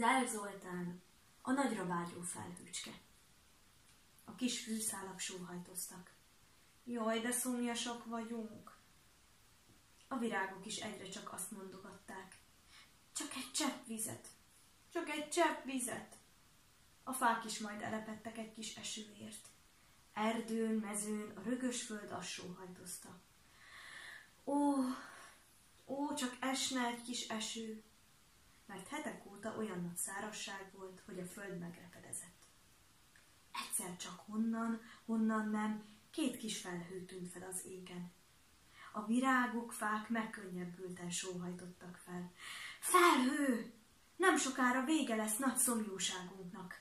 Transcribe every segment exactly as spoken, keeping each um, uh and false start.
Zál Zoltán, a nagyra vágyó felhőcske. A kis fűszálak sóhajtoztak. Jaj, de szomjasak vagyunk. A virágok is egyre csak azt mondogatták. Csak egy csepp vizet, csak egy csepp vizet. A fák is majd elepedtek egy kis esőért. Erdőn, mezőn, a rögös föld azt sóhajtozta. Ó, ó, csak esne egy kis eső, mert hetek óta olyan nagy szárazság volt, hogy a föld megrepedezett. Egyszer csak honnan, honnan nem, két kis felhő tűnt fel az égen. A virágok, fák megkönnyebbülten sóhajtottak fel. Felhő! Nem sokára vége lesz nagy szomjúságunknak.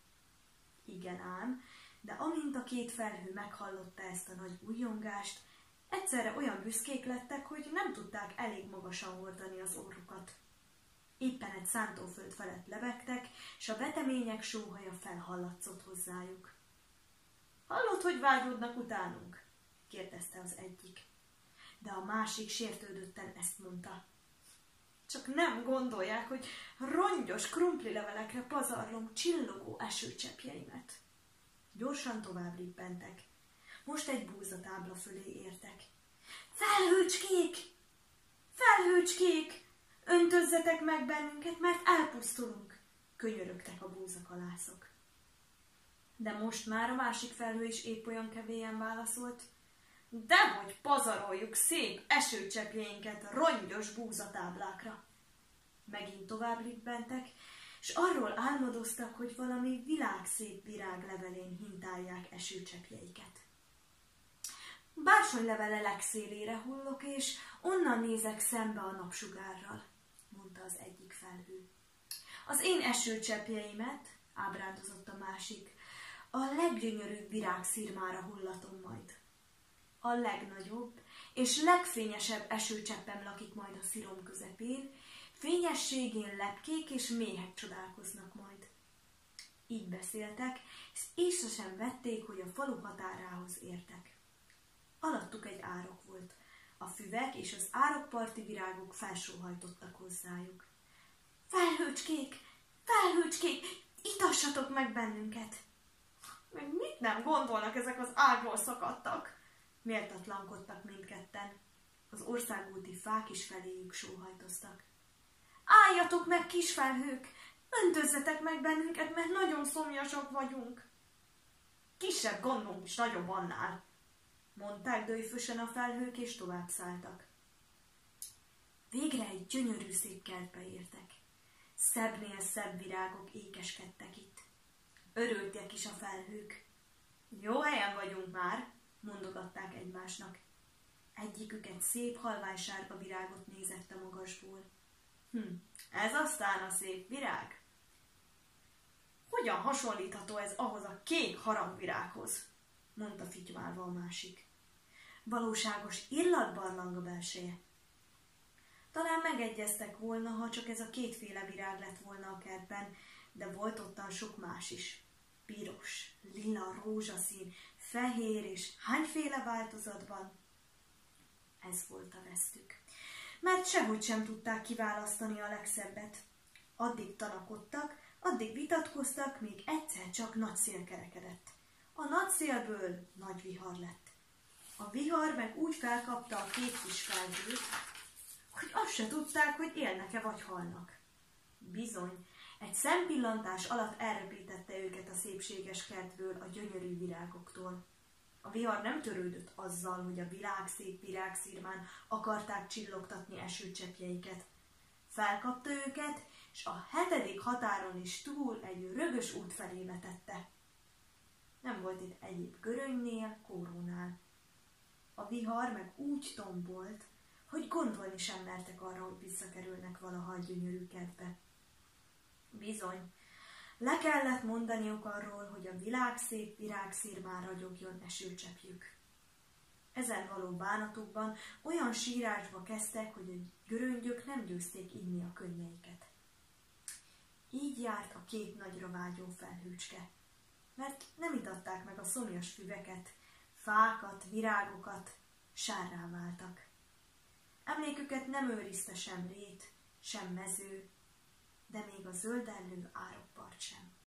Igen ám, de amint a két felhő meghallotta ezt a nagy ujjongást, egyszerre olyan büszkék lettek, hogy nem tudták elég magasan hordani az orrukat. Éppen egy szántóföld felett lebegtek, s a vetemények sóhaja felhallatszott hozzájuk. Hallod, hogy vágyódnak utánunk? Kérdezte az egyik. De a másik sértődötten ezt mondta. Csak nem gondolják, hogy rongyos krumplilevelekre pazarlom csillogó esőcseppjeimet. Gyorsan tovább rippentek. Most egy búzatábla fölé értek. Felhőcskék! Felhőcskék! Öntözzetek meg bennünket, mert elpusztulunk! Könyörögtek a búzakalászok. De most már a másik felhő is épp olyan kevélyen válaszolt. Dehogy pazaroljuk szép esőcseppjeinket rongyos búzatáblákra. Megint tovább rippentek, és arról álmodoztak, hogy valami világszép virág levelén hintálják esőcseppjeiket. Bársonylevele legszélére hullok, és onnan nézek szembe a napsugárral, mondta az egyik felhő. Az én esőcseppjeimet, ábrándozott a másik, a leggyönyörűbb virágszirmára hullatom majd. A legnagyobb és legfényesebb esőcseppem lakik majd a szirom közepén, fényességén lepkék és méhek csodálkoznak majd. Így beszéltek, és észre sem vették, hogy a falu határához értek. Alattuk egy árok volt. A füvek és az árokparti virágok felsóhajtottak hozzájuk. Felhőcskék! Felhőcskék! Itassatok meg bennünket! Meg mit nem gondolnak ezek az ágról szakadtak? Méltatlankodtak mindketten. Az országúti fák is feléjük sóhajtoztak. Álljatok meg, kis felhők! Öntözzetek meg bennünket, mert nagyon szomjasak vagyunk. Kisebb gondunk is nagyobb annál, mondták döjfösen a felhők, és tovább szálltak. Végre egy gyönyörű szép kertbe értek. Szebbnél szebb virágok ékeskedtek itt. Örültek is a felhők. Jó helyen vagyunk már, mondogatták egymásnak. Egyikük egy szép halványsárga virágot nézett a magasból. Hm, ez aztán a szép virág? Hogyan hasonlítható ez ahhoz a kék harangvirághoz? Mondta fitymálva a másik. Valóságos illatbarlang a belseje. Talán megegyeztek volna, ha csak ez a kétféle virág lett volna a kertben, de volt ottan sok más is. Piros, lila, rózsaszín, fehér és hányféle változatban? Ez volt a vesztük. Mert sehogy sem tudták kiválasztani a legszebbet. Addig tanakodtak, addig vitatkoztak, míg egyszer csak nagy szél kerekedett. A nagy szélből nagy vihar lett. A vihar meg úgy felkapta a két kis felhőt, hogy azt se tudták, hogy élnek-e vagy halnak. Bizony, egy szempillantás alatt elrepítette őket a szépséges kertből a gyönyörű virágoktól. A vihar nem törődött azzal, hogy a világszép virágszirmán akarták csillogtatni esőcseppjeiket. Felkapta őket, és a hetedik határon is túl egy rögös út felé vetette. Nem volt itt egyéb görönynél, kórónál. A vihar meg úgy tombolt, hogy gondolni sem mertek arra, hogy visszakerülnek valaha a gyönyörű kertbe. Bizony, le kellett mondaniuk arról, hogy a világszép virágszirmán ragyogjon esőcseppjük. Ezen való bánatukban olyan sírásba kezdtek, hogy a göröngyök nem győzték inni a könnyeiket. Így járt a két nagyra vágyó felhőcske, mert nem itatták meg a szomjas füveket, fákat, virágokat, sárrá váltak. Emléküket nem őrizte sem rét, sem mező, de még a zöldellő árokpart sem.